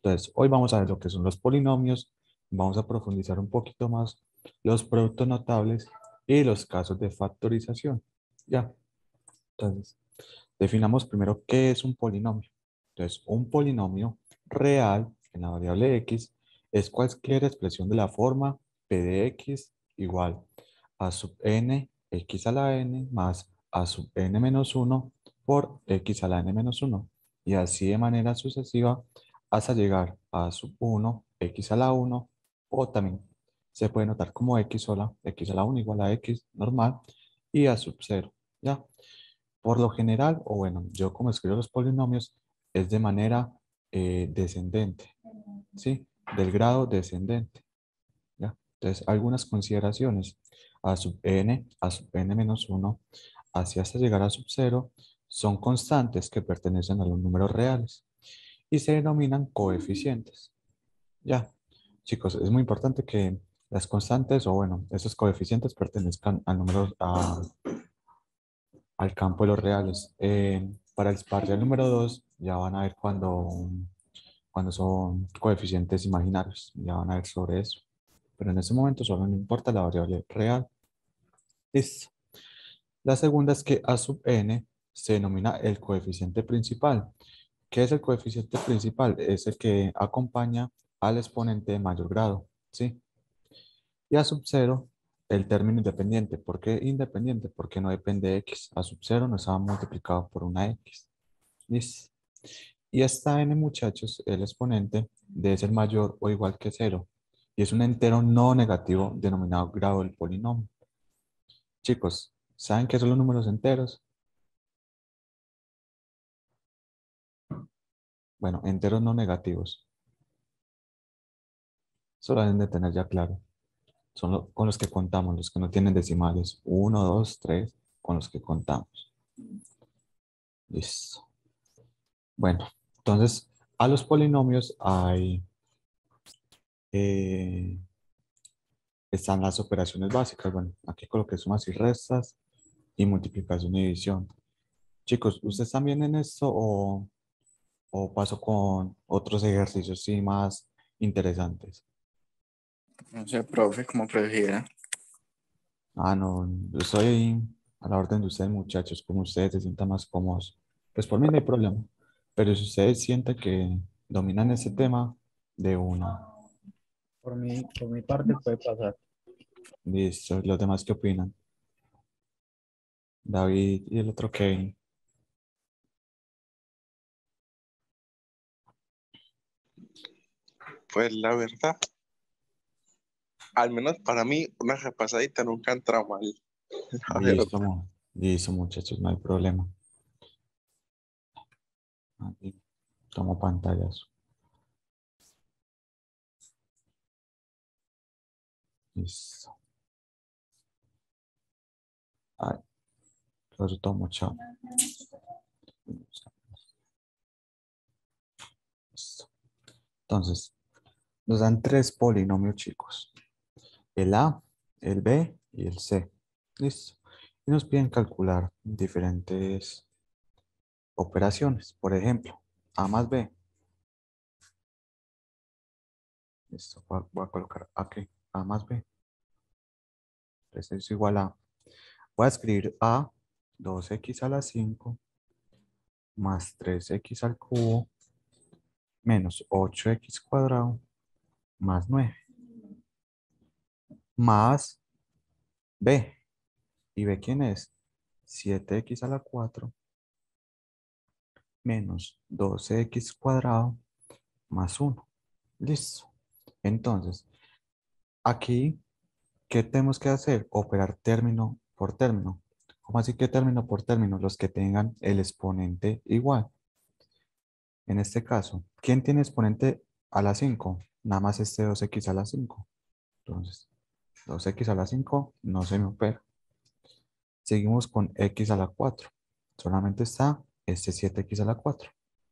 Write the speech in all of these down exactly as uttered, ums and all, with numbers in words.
Entonces, hoy vamos a ver lo que son los polinomios, vamos a profundizar un poquito más los productos notables y los casos de factorización. Ya, entonces, definamos primero qué es un polinomio. Entonces, un polinomio real en la variable x es cualquier expresión de la forma p de x igual a sub n x a la n más a sub n menos uno por x a la n menos uno. Y así de manera sucesiva hasta llegar a sub uno, x a la uno, o también se puede notar como x sola, x a la uno igual a x normal, y a sub cero, ¿ya? Por lo general, o bueno, yo como escribo los polinomios, es de manera eh, descendente, ¿sí? Del grado descendente, ¿ya? Entonces, algunas consideraciones. A sub n, a sub n menos uno, así hasta llegar a sub cero, son constantes que pertenecen a los números reales y se denominan coeficientes. Ya, chicos, es muy importante que las constantes, o bueno, esos coeficientes pertenezcan a números, a, al campo de los reales. Eh, para el parcial número dos ya van a ver cuando, cuando son coeficientes imaginarios, ya van a ver sobre eso. Pero en ese momento solo no importa la variable real. Listo. La segunda es que a sub n se denomina el coeficiente principal. ¿Qué es el coeficiente principal? Es el que acompaña al exponente de mayor grado, ¿sí? Y a sub cero, el término independiente. ¿Por qué independiente? Porque no depende de x. A sub cero no estaba multiplicado por una x. Listo. Y esta n, muchachos, el exponente debe ser mayor o igual que cero. Y es un entero no negativo denominado grado del polinomio. Chicos, ¿saben qué son los números enteros? Bueno, enteros no negativos. Eso lo deben de tener ya claro. Son lo- con los que contamos, los que no tienen decimales. Uno, dos, tres, con los que contamos. Listo. Bueno, entonces a los polinomios hay, eh, están las operaciones básicas. Bueno, aquí coloqué sumas y restas y multiplicación y división. Chicos, ¿ustedes también en esto o, o paso con otros ejercicios sí más interesantes? No sé, profe, como prefiera. Ah, no, yo estoy a la orden de ustedes, muchachos, como ustedes se sientan más cómodos. Pues por mí no hay problema. Pero si ustedes sienten que dominan ese tema, de una. Por mi, por mi parte puede pasar. Listo, los demás qué opinan. David y el otro Kevin. Pues la verdad, al menos para mí, una repasadita nunca entra mal. La verdad. Listo, mu- listo, muchachos, no hay problema. Aquí tomo pantallas. Listo. Ay, los tomo, chao. Listo. Entonces, nos dan tres polinomios, chicos. El A, el B y el C. Listo. Y nos piden calcular diferentes operaciones. Por ejemplo, A más B. Listo. Voy a, voy a colocar aquí A más B. Entonces es igual a. Voy a escribir A, dos x a la cinco más tres x al cubo menos ocho x cuadrado más nueve más B. ¿Y B quién es? siete x a la cuatro menos doce x cuadrado más uno. Listo. Entonces, aquí, ¿qué tenemos que hacer? Operar término por término. ¿Cómo así que término por término? Los que tengan el exponente igual. En este caso, ¿quién tiene exponente a la cinco? Nada más este dos x a la cinco. Entonces, dos x a la cinco no se me opera. Seguimos con x a la cuatro. Solamente está este siete x a la cuatro.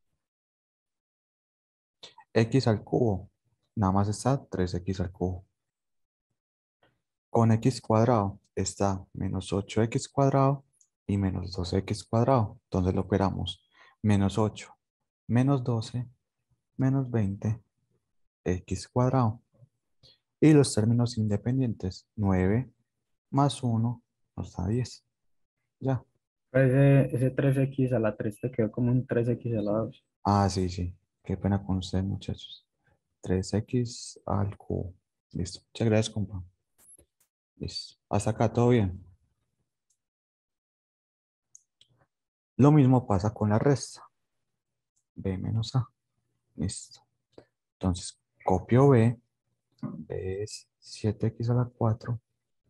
X al cubo. Nada más está tres x al cubo. Con x cuadrado está menos ocho x cuadrado y menos doce x cuadrado. Entonces lo operamos. Menos ocho menos doce menos veinte x cuadrado. Y los términos independientes, nueve más uno nos da diez. Ya. Ese, ese tres x a la tres te quedó como un tres x a la dos. Ah, sí, sí. Qué pena con ustedes, muchachos. tres x al cubo. Listo. Muchas gracias, compa. Listo. Hasta acá, todo bien. Lo mismo pasa con la resta. B menos A. Listo. Entonces, copio B. B es siete x a la cuatro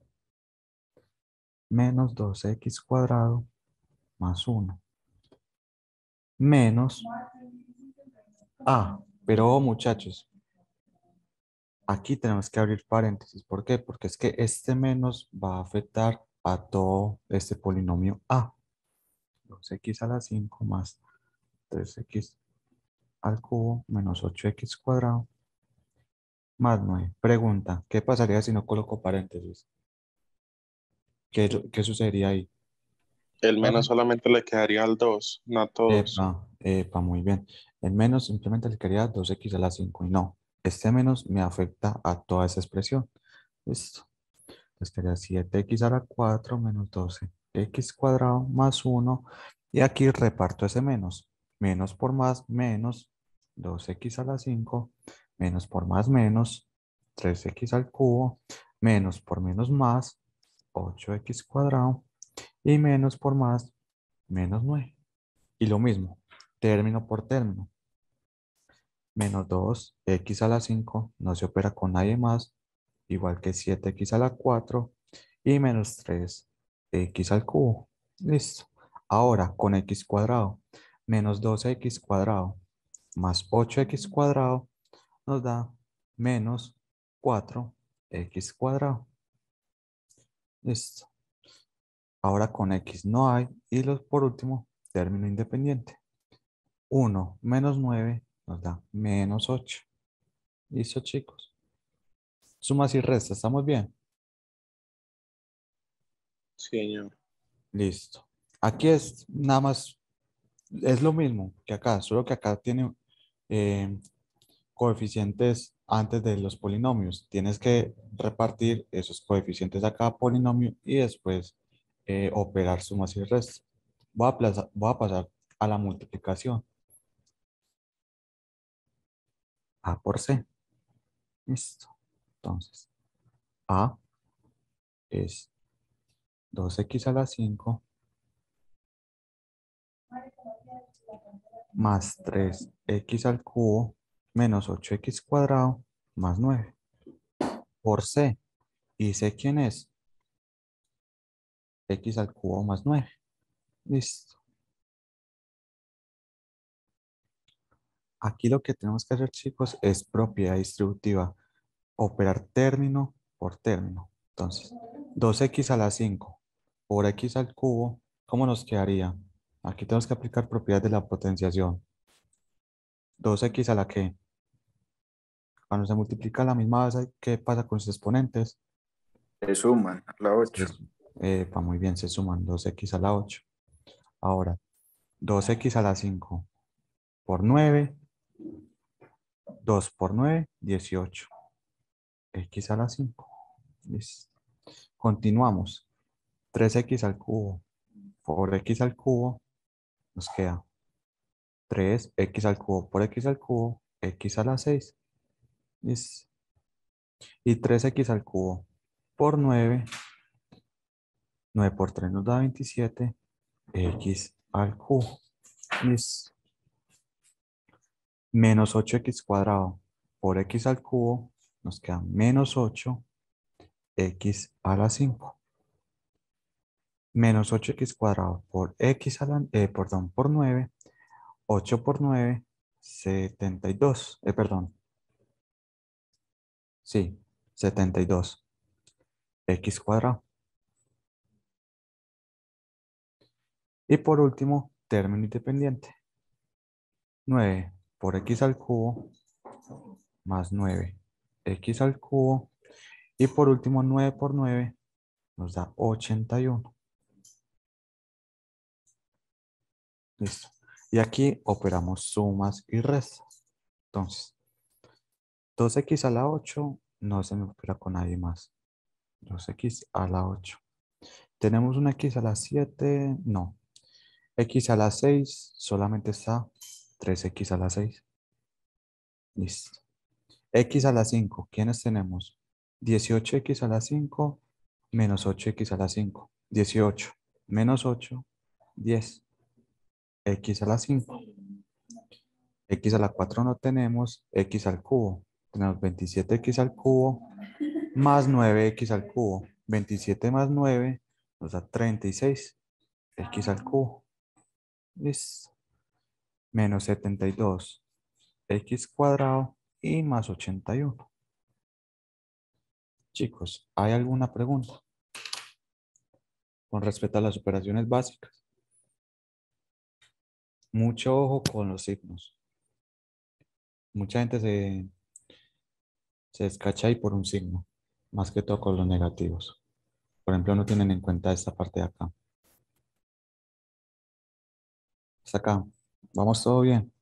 menos dos x cuadrado más uno. Menos A. Pero, muchachos, aquí tenemos que abrir paréntesis. ¿Por qué? Porque es que este menos va a afectar a todo este polinomio A. dos x a la cinco más tres x al cubo menos ocho x cuadrado más nueve. Pregunta, ¿qué pasaría si no coloco paréntesis? ¿Qué, qué sucedería ahí? El Vale. menos solamente le quedaría al dos, no a todos. Epa, epa, muy bien. El menos simplemente le quedaría dos x a la cinco y no. Este menos me afecta a toda esa expresión. Listo. Entonces quedaría siete x a la cuatro menos doce x cuadrado más uno. Y aquí reparto ese menos. Menos por más, menos dos x a la cinco, menos por más, menos tres x al cubo, menos por menos más, ocho x cuadrado, y menos por más, menos nueve. Y lo mismo, término por término. Menos dos x a la cinco no se opera con nadie más, igual que siete x a la cuatro y menos tres x al cubo. Listo. Ahora con x cuadrado, menos dos x cuadrado más ocho x cuadrado nos da menos cuatro x cuadrado. Listo. Ahora con x no hay y los, por último, término independiente. uno menos nueve nos da menos ocho. Listo, chicos. Sumas y restas, ¿estamos bien? Sí, señor. Listo. Aquí es nada más, es lo mismo que acá, solo que acá tiene eh, coeficientes antes de los polinomios. Tienes que repartir esos coeficientes a cada polinomio y después eh, operar sumas y restas. Voy a, plaza- voy a pasar a la multiplicación. A por C. Listo. Entonces, A es dos x a la cinco más tres x al cubo menos ocho x cuadrado más nueve por C. ¿Y C quién es? X al cubo más nueve. Listo. Aquí lo que tenemos que hacer, chicos, es propiedad distributiva. Operar término por término. Entonces, dos x a la cinco por x al cubo, ¿cómo nos quedaría? Aquí tenemos que aplicar propiedad de la potenciación. dos x a la que, cuando se multiplica la misma base, ¿qué pasa con sus exponentes? Se suman a la ocho. Es, epa, muy bien, se suman dos x a la ocho. Ahora, dos x a la cinco por nueve, dos por nueve, dieciocho. X a la cinco. Listo. Continuamos. tres x al cubo por x al cubo nos queda tres x al cubo por x al cubo, x a la seis. Listo. Y tres x al cubo por nueve, nueve por tres nos da veintisiete, x al cubo. Listo. Menos ocho x cuadrado por x al cubo nos queda menos ocho x a la cinco. Menos ocho x cuadrado por x a la, eh, perdón, por nueve, ocho por nueve, setenta y dos, eh, perdón, sí, setenta y dos, x cuadrado. Y por último, término independiente, nueve por x al cubo más nueve, x al cubo, y por último, nueve por nueve nos da ochenta y uno. Listo. Y aquí operamos sumas y restas. Entonces, dos equis a la ocho no se me opera con nadie más. dos equis a la ocho. Tenemos una x a la siete, no. X a la seis solamente está tres equis a la seis. Listo. X a la cinco, ¿quiénes tenemos? dieciocho equis a la cinco menos ocho equis a la cinco. dieciocho menos ocho, diez. X a la cinco. X a la cuatro no tenemos, X al cubo. Tenemos veintisiete equis al cubo más nueve equis al cubo. veintisiete más nueve nos da treinta y seis equis al cubo. Listo. Menos setenta y dos equis cuadrado y más ochenta y uno. Chicos, ¿hay alguna pregunta con respecto a las operaciones básicas? Mucho ojo con los signos. Mucha gente se, se descacha ahí por un signo, más que todo con los negativos. Por ejemplo, no tienen en cuenta esta parte de acá. Hasta acá. ¿Vamos todo bien?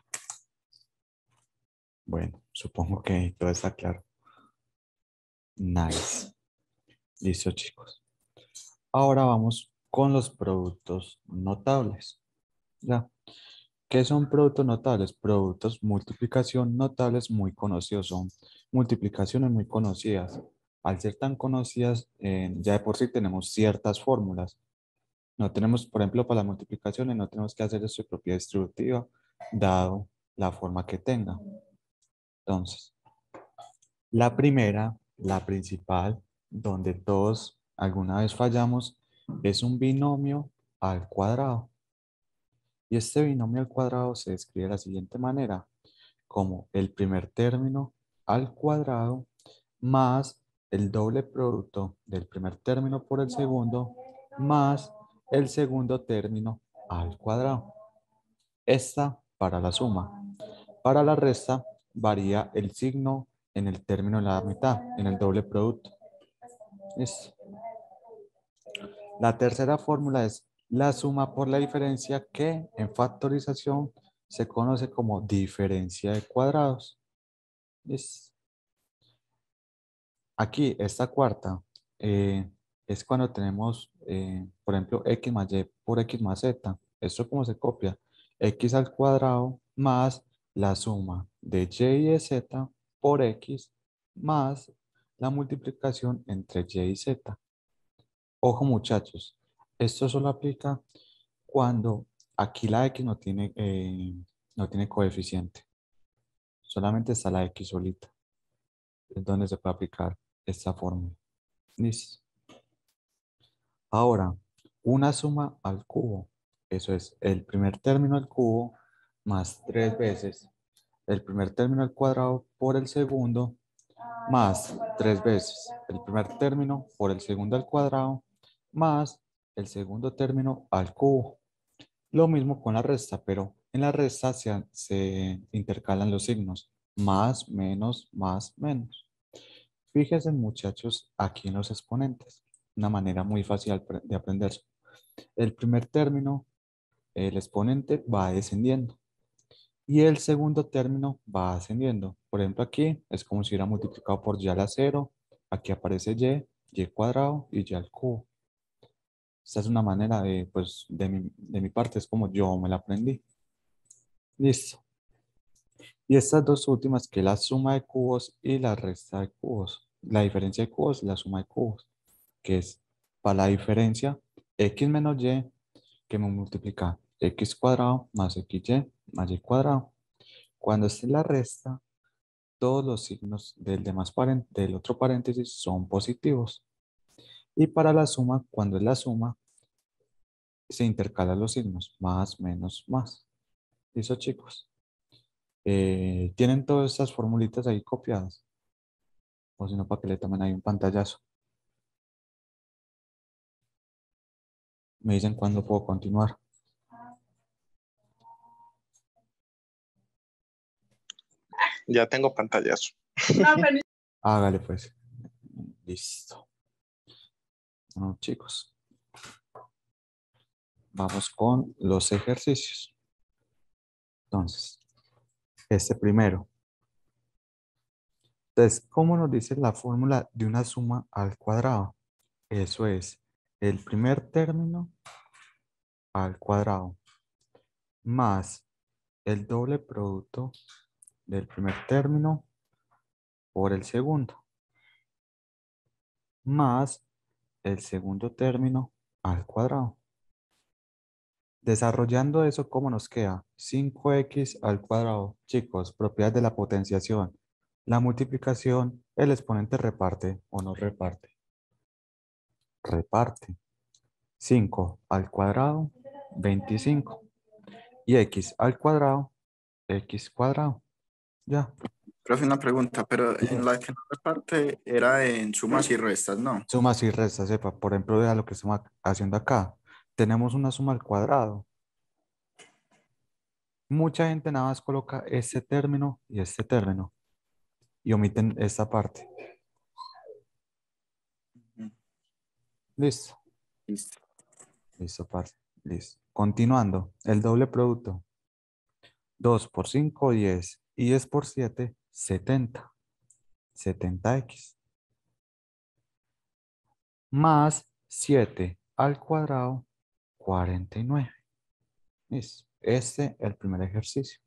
Bueno, supongo que todo está claro. Nice. Listo, chicos. Ahora vamos con los productos notables. ¿Ya? ¿Qué son productos notables? Productos multiplicación notables muy conocidos. Son multiplicaciones muy conocidas. Al ser tan conocidas, eh, ya de por sí tenemos ciertas fórmulas. No tenemos, por ejemplo, para las multiplicaciones, no tenemos que hacer su propia distributiva, dado la forma que tenga. Entonces, la primera, la principal, donde todos alguna vez fallamos, es un binomio al cuadrado. Y este binomio al cuadrado se describe de la siguiente manera, como el primer término al cuadrado más el doble producto del primer término por el segundo más el segundo término al cuadrado. Esta para la suma. Para la resta varía el signo en el término de la mitad, en el doble producto. Listo. La tercera fórmula es la suma por la diferencia, que en factorización se conoce como diferencia de cuadrados. Listo. Aquí, esta cuarta, eh, es cuando tenemos, eh, por ejemplo, x más y por x más z. ¿Esto cómo se copia? X al cuadrado más la suma de y y de z por x más la multiplicación entre y y z. Ojo, muchachos, esto solo aplica cuando aquí la x no tiene, eh, no tiene coeficiente. Solamente está la x solita. Es donde se puede aplicar esta fórmula. Listo. Ahora, una suma al cubo. Eso es el primer término al cubo más tres veces el primer término al cuadrado por el segundo más tres veces el primer término por el segundo al cuadrado más el segundo término al cubo. Lo mismo con la resta, pero en la resta se, se intercalan los signos. Más, menos, más, menos. Fíjense, muchachos, aquí en los exponentes. Una manera muy fácil de aprender. El primer término, el exponente va descendiendo. Y el segundo término va ascendiendo. Por ejemplo, aquí es como si hubiera multiplicado por y a la cero. Aquí aparece y, y cuadrado y y al cubo. Esta es una manera de, pues, de mi, de mi parte, es como yo me la aprendí. Listo. Y estas dos últimas, que es la suma de cubos y la resta de cubos. La diferencia de cubos y la suma de cubos, que es para la diferencia x menos y, que me multiplica x cuadrado más xy más y cuadrado. Cuando esté la resta, todos los signos del, demás del otro paréntesis son positivos. Y para la suma, cuando es la suma, se intercalan los signos, más, menos, más. ¿Listo, chicos? Eh, ¿tienen todas estas formulitas ahí copiadas? O si no, para que le tomen ahí un pantallazo. Me dicen cuándo puedo continuar. Ya tengo pantallazo. Hágale pues. Listo. Bueno, chicos. Vamos con los ejercicios. Entonces, este primero. Entonces, ¿cómo nos dice la fórmula de una suma al cuadrado? Eso es el primer término al cuadrado más el doble producto del primer término por el segundo más el segundo término al cuadrado. Desarrollando eso, ¿cómo nos queda? cinco equis al cuadrado. Chicos, propiedad de la potenciación. La multiplicación, el exponente reparte o no reparte. Reparte. cinco al cuadrado, veinticinco. Y x al cuadrado, x cuadrado. Ya. Profe, una pregunta, pero en la que no reparte era en sumas y restas, ¿no? Sumas y restas, sepa. Por ejemplo, vea lo que estamos haciendo acá. Tenemos una suma al cuadrado. Mucha gente nada más coloca este término y este término y omiten esta parte. Ujú. Listo. Listo. Listo, parce. Listo. Continuando, el doble producto. dos por cinco, diez. Y diez por siete, setenta. setenta equis. Más siete al cuadrado, cuarenta y nueve. Listo. Este el primer ejercicio.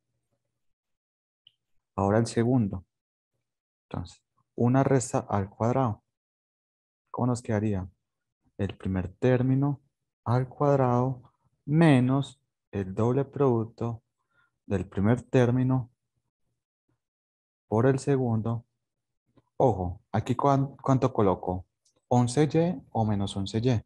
Ahora el segundo. Entonces, una resta al cuadrado. ¿Cómo nos quedaría? El primer término al cuadrado menos el doble producto del primer término por el segundo. Ojo, aquí cuán- cuánto coloco, once y o menos once y.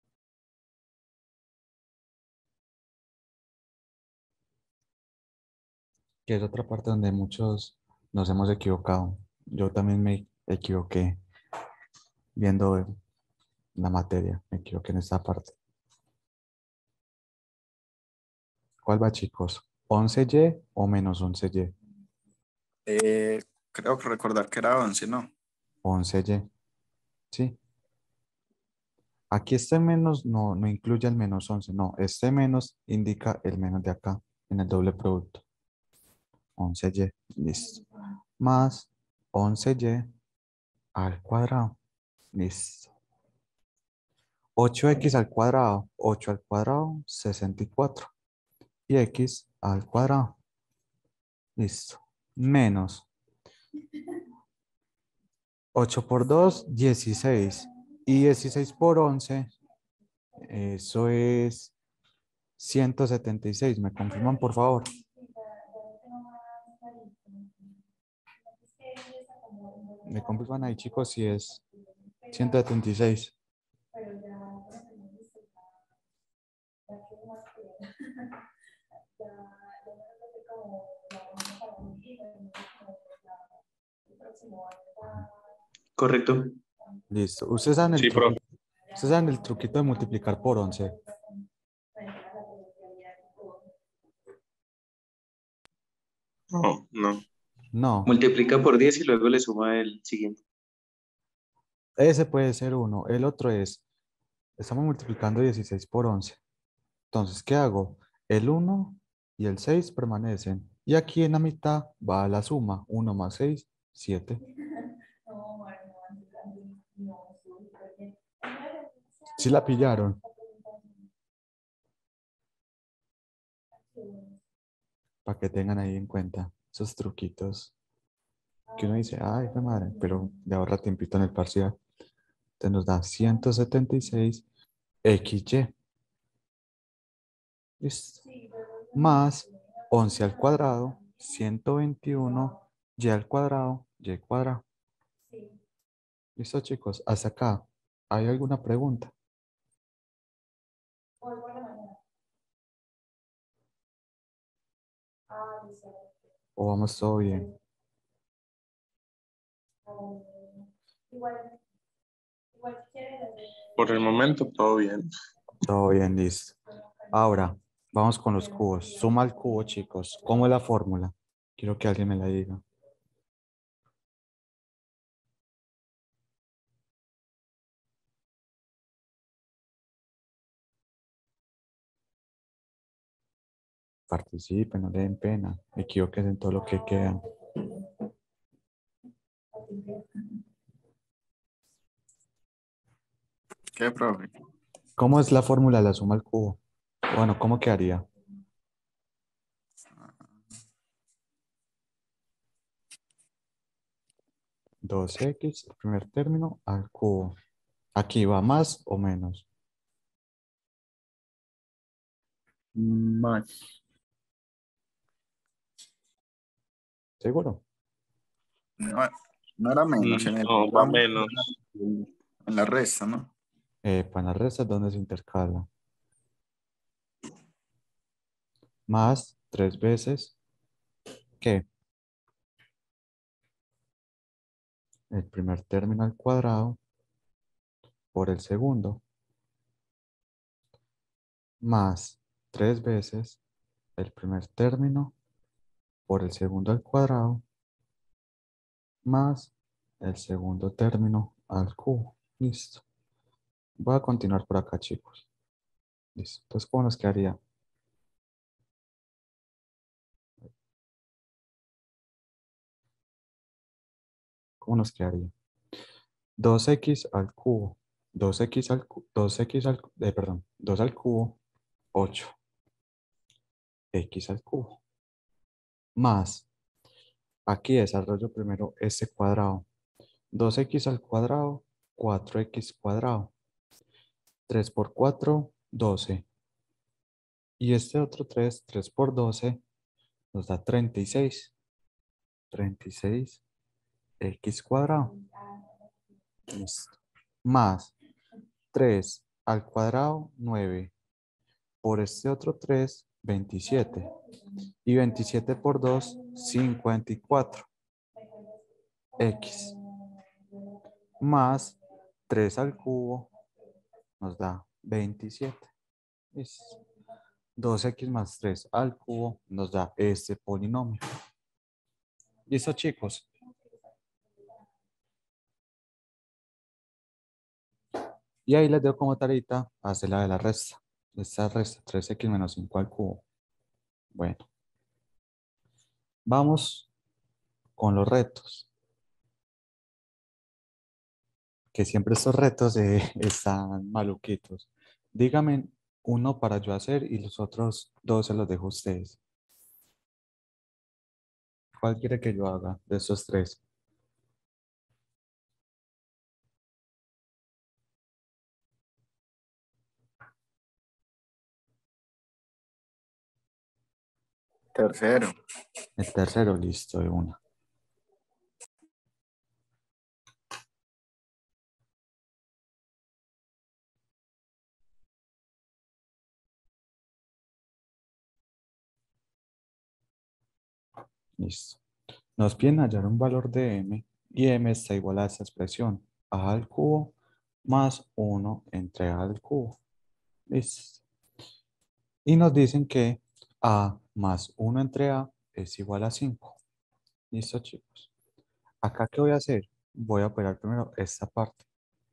Que es otra parte donde muchos nos hemos equivocado. Yo también me equivoqué viendo la materia, me equivoqué en esta parte. ¿Cuál va, chicos? ¿once y o menos once y? Eh, creo que recordar que era once, ¿no? once y, ¿sí? Aquí este menos no, no incluye el menos once, no, este menos indica el menos de acá, en el doble producto. once y, listo. Más once y al cuadrado, listo. ocho equis al cuadrado, ocho al cuadrado, sesenta y cuatro. Y x al cuadrado, listo. Menos ocho por dos, dieciséis. Y dieciséis por once, eso es ciento setenta y seis. ¿Me confirman, por favor? ¿Me confirman ahí, chicos, si es ciento setenta y seis? Correcto. Listo. Ustedes saben el Sí, profe. truquito, ustedes saben el truquito de multiplicar por once. No, no. No, Multiplica por diez y luego le suma el siguiente. ese puede ser uno. El otro es, estamos multiplicando dieciséis por once. Entonces, ¿qué hago? El uno y el seis permanecen. Y aquí en la mitad va la suma. uno más seis, siete. ¿Sí la pillaron? Para que tengan ahí en cuenta esos truquitos que uno dice, ay, qué madre, pero le ahorra tiempito en el parcial. Entonces nos da ciento setenta y seis equis y. Listo. Más once al cuadrado, ciento veintiuno y al cuadrado, y cuadrado. Listo, chicos. Hasta acá. ¿Hay alguna pregunta? ¿O vamos todo bien? Por el momento todo bien. Todo bien, listo. Ahora, vamos con los cubos. Suma al cubo, chicos. ¿Cómo es la fórmula? Quiero que alguien me la diga. Participen, no le den pena. Equivóquense en todo lo que queda. ¿Qué, profe? ¿Cómo es la fórmula de la suma al cubo? Bueno, ¿cómo quedaría? dos equis, el primer término, al cubo. Aquí va más o menos. Más. No, ¿Seguro? no era menos en el No, va ramo, menos. en la resta, ¿no? Eh, para la resta, ¿dónde se intercala? Más tres veces. ¿Qué? El primer término al cuadrado por el segundo. Más tres veces el primer término por el segundo al cuadrado más el segundo término al cubo. Listo. Voy a continuar por acá, chicos. Listo. Entonces, ¿cómo nos quedaría? ¿Cómo nos quedaría? dos equis al cubo. dos equis al cubo. dos equis al cubo. Eh, perdón. dos al cubo. ocho. X al cubo. Más. Aquí desarrollo primero este cuadrado. dos equis al cuadrado. cuatro equis cuadrado. tres por cuatro, doce. Y este otro tres, tres por doce, nos da treinta y seis. treinta y seis x cuadrado. Listo. Más tres al cuadrado, nueve. Por este otro tres, veintisiete. Y veintisiete por dos, cincuenta y cuatro. X. Más tres al cubo nos da veintisiete. Listo. dos equis más tres al cubo nos da este polinomio. ¿Listo, chicos? Y ahí les dejo como tareita hacer la de la resta. Esta resta, tres equis menos cinco al cubo. Bueno. Vamos con los retos. Que siempre estos retos eh, están maluquitos. Díganme uno para yo hacer y los otros dos se los dejo a ustedes. ¿Cuál quiere que yo haga de estos tres? Tercero. El tercero, listo, de una. Listo. Nos piden hallar un valor de m y m está igual a esta expresión. A al cubo más uno entre a al cubo. Listo. Y nos dicen que a más uno entre a es igual a cinco. Listo, chicos. Acá, ¿qué voy a hacer? Voy a operar primero esta parte.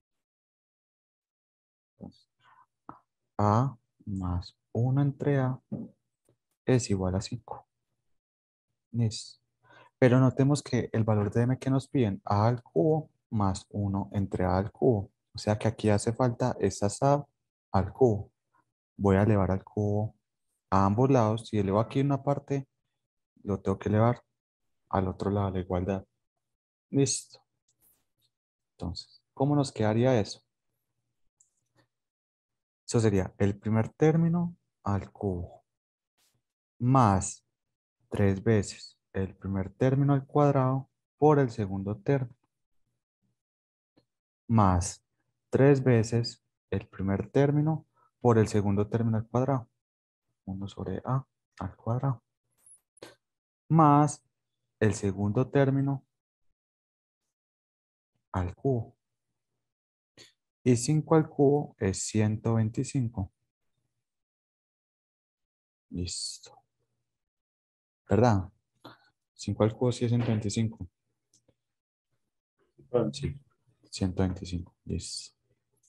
Entonces, a más uno entre a es igual a cinco. Listo. Pero notemos que el valor de m que nos piden, a al cubo más uno entre a al cubo. O sea que aquí hace falta esta a al cubo. Voy a elevar al cubo a ambos lados. Si elevo aquí una parte, lo tengo que elevar al otro lado, la igualdad. Listo. Entonces, ¿cómo nos quedaría eso? Eso sería el primer término al cubo más tres veces el primer término al cuadrado por el segundo término más tres veces el primer término por el segundo término al cuadrado. uno sobre a al cuadrado más el segundo término al cubo. Y cinco al cubo es ciento veinticinco. Listo. ¿Verdad? cinco al cubo sí es ciento veinticinco. Sí, ciento veinticinco. Listo.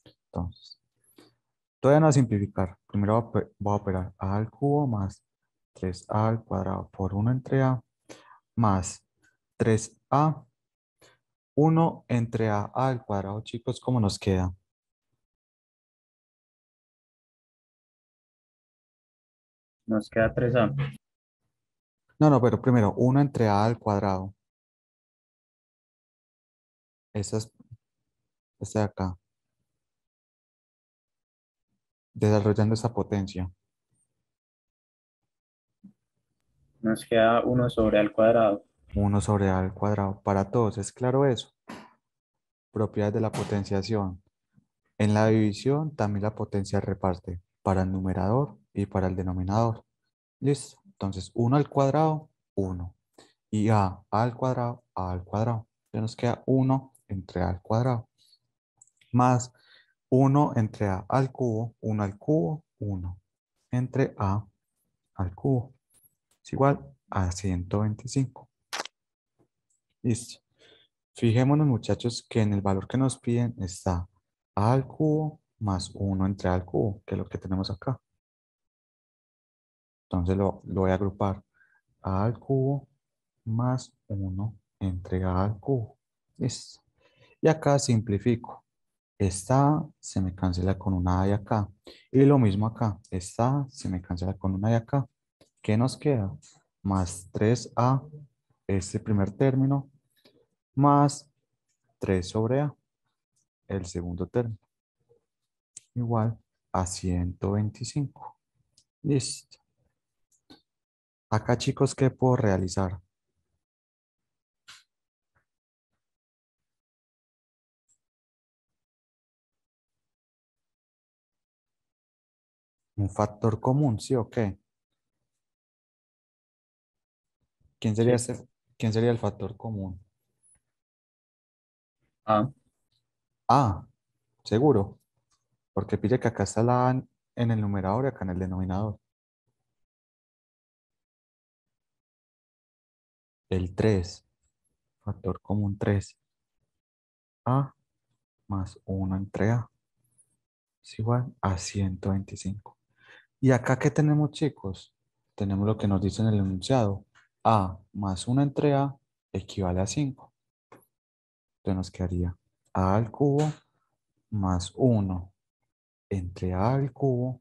Entonces, todavía no voy a simplificar. Primero voy a operar a al cubo más tres a al cuadrado por uno entre a más tres a, uno entre a al cuadrado, chicos, ¿cómo nos queda? Nos queda tres a. No, no, pero primero, uno entre a al cuadrado. Esa es, esta de acá. Desarrollando esa potencia. Nos queda uno sobre al cuadrado. uno sobre a al cuadrado. Para todos, ¿es claro eso? Propiedades de la potenciación. En la división también la potencia reparte para el numerador y para el denominador. ¿Listo? Entonces, uno al cuadrado, uno. Y a al cuadrado, a al cuadrado. Ya nos queda uno entre a al cuadrado. Más uno entre a al cubo, uno al cubo, uno. Entre a al cubo. Es igual a ciento veinticinco. Listo. Fijémonos, muchachos, que en el valor que nos piden está a al cubo más uno entre a al cubo, que es lo que tenemos acá. Entonces lo, lo voy a agrupar. A al cubo más uno entre a al cubo. Listo. Y acá simplifico. Esta A se me cancela con una A de acá. Y lo mismo acá. Esta A se me cancela con una de acá. ¿Qué nos queda? Más tres a, este primer término, más tres sobre a, el segundo término, igual a ciento veinticinco. Listo. Acá, chicos, ¿qué puedo realizar? Un factor común, ¿sí o qué? ¿Quién sería, Sí. ese- ¿quién sería el factor común? A. A, seguro. Porque pide que acá está la A en en el numerador y acá en el denominador. El tres, factor común tres. A más uno entre A es igual a ciento veinticinco. ¿Y acá qué tenemos, chicos? Tenemos lo que nos dice en el enunciado. A más uno entre A equivale a cinco. Entonces nos quedaría A al cubo más uno entre A al cubo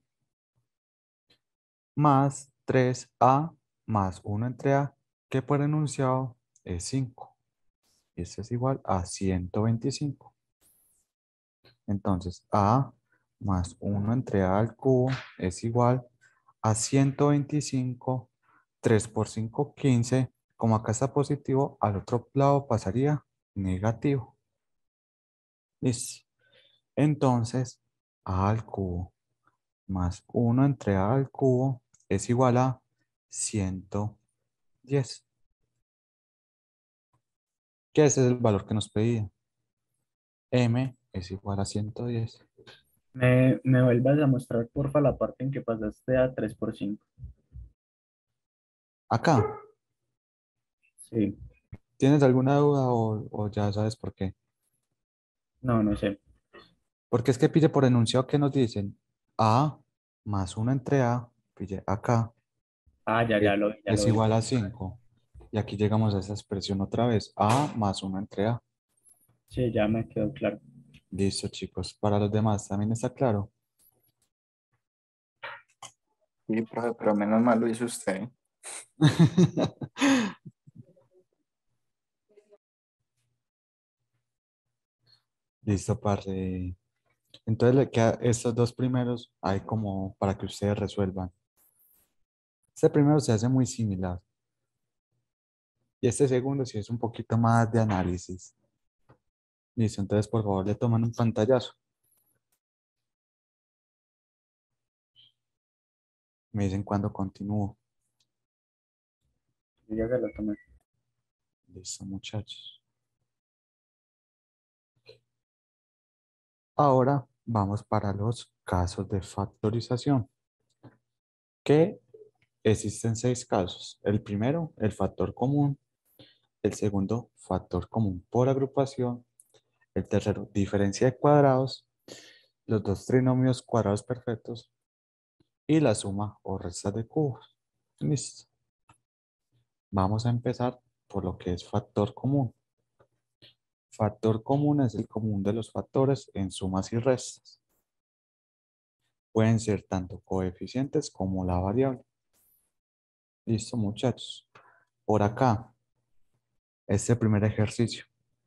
más tres a más uno entre A, que por enunciado es cinco. Y eso es igual a ciento veinticinco. Entonces, A más uno entre A al cubo es igual a ciento veinticinco. tres por cinco, quince. Como acá está positivo, al otro lado pasaría negativo. Listo. Entonces, A al cubo más uno entre A al cubo es igual a ciento diez. Que ese es el valor que nos pedía. M es igual a ciento diez. Me, me vuelvas a mostrar, porfa, la parte en que pasaste a tres por cinco. Acá, Sí. ¿tienes alguna duda o, o ya sabes por qué? No, no sé. Porque es que pille por enunciado que nos dicen A más uno entre A, pille acá, Ah, ya, es, ya lo vi, ya es lo vi. igual a cinco. Y aquí llegamos a esa expresión otra vez. A más uno entre A. Sí, ya me quedó claro. Listo, chicos. Para los demás, ¿también está claro? Sí, profe, pero menos mal lo hizo usted. Listo, parce. Entonces le queda estos dos primeros ahí como para que ustedes resuelvan. Este primero se hace muy similar. Y este segundo sí es un poquito más de análisis. Listo, entonces por favor le toman un pantallazo. Me dicen cuando continúo. Yo ya se lo tomé. Listo, muchachos. Ahora vamos para los casos de factorización, que existen seis casos. El primero, el factor común. El segundo, factor común por agrupación. El tercero, diferencia de cuadrados. Los dos trinomios cuadrados perfectos. Y la suma o resta de cubos. Listo. Vamos a empezar por lo que es factor común. Factor común es el común de los factores en sumas y restas. Pueden ser tanto coeficientes como la variable. Listo, muchachos. Por acá, este primer ejercicio.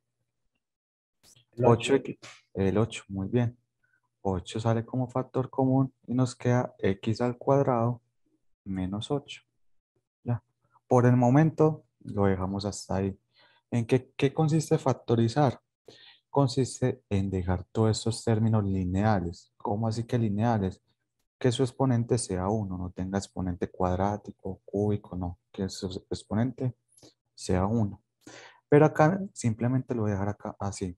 El ocho. ocho x, el ocho, muy bien. ocho sale como factor común y nos queda x al cuadrado menos ocho. Ya. Por el momento lo dejamos hasta ahí. ¿En qué, qué consiste factorizar? Consiste en dejar todos estos términos lineales. ¿Cómo así que lineales? Que su exponente sea uno, no tenga exponente cuadrático, cúbico, no. Que su exponente sea uno. Pero acá simplemente lo voy a dejar acá así.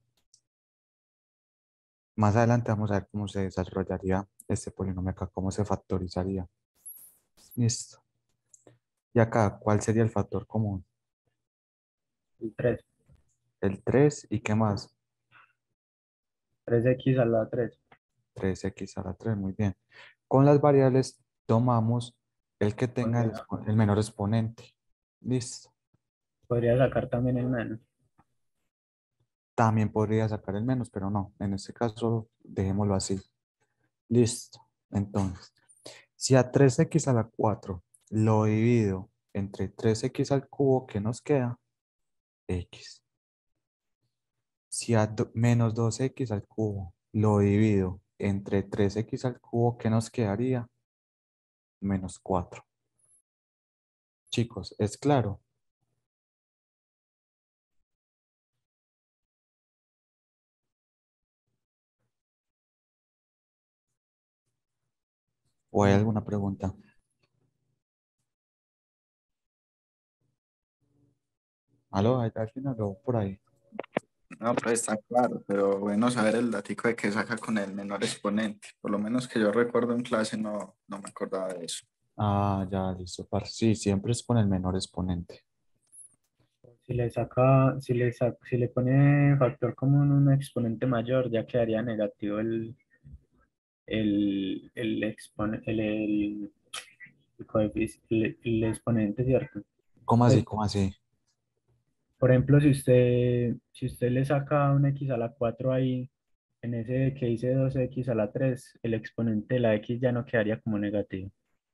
Más adelante vamos a ver cómo se desarrollaría este polinomio acá, cómo se factorizaría. Listo. Y acá, ¿cuál sería el factor común? El tres. El tres y ¿qué más? tres x a la tres. tres x a la tres, muy bien. Con las variables tomamos el que tenga el, Podría, expo- el menor exponente. Listo. podría sacar también el menos. También podría sacar el menos, pero no. En este caso, dejémoslo así. Listo. Entonces, si a tres x a la cuatro lo divido entre tres x al cubo, ¿qué nos queda? X. Si a do- menos dos x al cubo lo divido entre tres x al cubo, ¿qué nos quedaría? Menos cuatro. Chicos, ¿es claro? ¿O hay Mm. alguna pregunta? ¿Aló? ¿Hay alguien aló por ahí? No, pues está claro, pero bueno saber el datico de que saca con el menor exponente. Por lo menos que yo recuerdo en clase no, no me acordaba de eso. Ah, ya, listo. par- Sí, siempre es con el menor exponente. Si le saca, si le sa- si le pone factor común un exponente mayor, ya quedaría negativo el, el, el, expone- el, el, el coefici- el- el exponente, ¿cierto? ¿Cómo así? Pues, ¿Cómo así? por ejemplo, si usted, si usted le saca un x a la cuatro ahí, en ese que dice dos x a la tres, el exponente de la x ya no quedaría como negativo.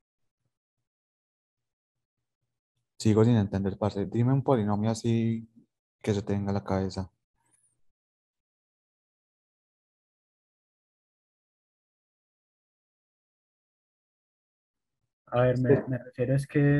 Sigo sin entender, parce. Dime un polinomio así que se tenga en la cabeza. A ver, Sí. me, me refiero es que,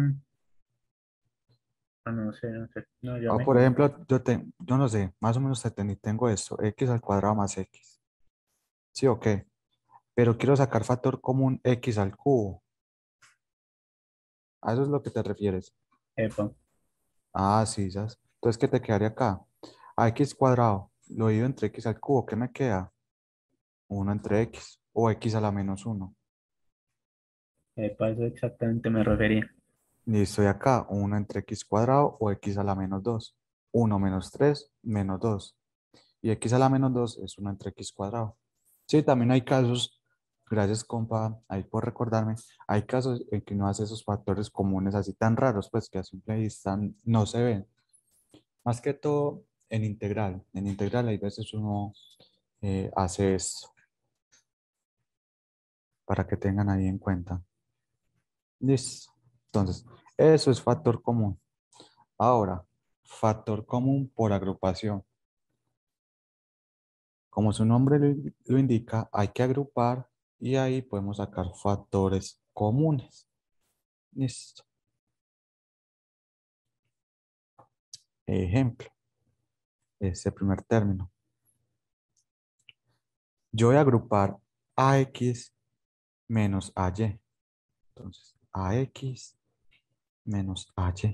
ah, no sé, no sé, no, yo Ah, me por confundí. ejemplo, yo, te, yo no sé, más o menos te ten- tengo esto, x al cuadrado más x. ¿Sí o qué? Pero quiero sacar factor común x al cubo. ¿A eso es lo que te refieres? Epa, Ah, sí, ¿sabes? Entonces, ¿qué te quedaría acá? A x cuadrado, lo divido entre x al cubo, ¿qué me queda? Uno entre x o x a la menos uno. epa, eso exactamente me refería. Listo, y acá uno entre x cuadrado o x a la menos dos. Uno menos tres menos dos. Y x a la menos dos es uno entre x cuadrado. Sí, también hay casos, gracias compa, ahí por recordarme, hay casos en que no hace esos factores comunes así tan raros, pues que a simple vista no se ven. Más que todo en integral. En integral hay veces uno eh, hace esto para que tengan ahí en cuenta. Listo. Entonces, eso es factor común. Ahora, factor común por agrupación. Como su nombre lo lo indica, hay que agrupar y ahí podemos sacar factores comunes. Listo. Ejemplo, este primer término. Yo voy a agrupar a x menos a y. Entonces, a x menos a y.